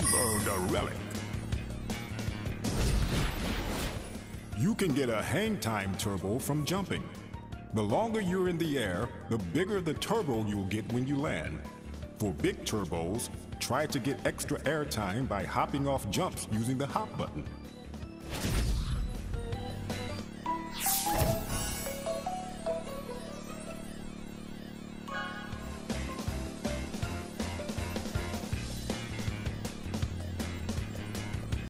Remember the relic. You can get a hang time turbo from jumping. The longer you're in the air, the bigger the turbo you'll get when you land. For big turbos, try to get extra air time by hopping off jumps using the hop button.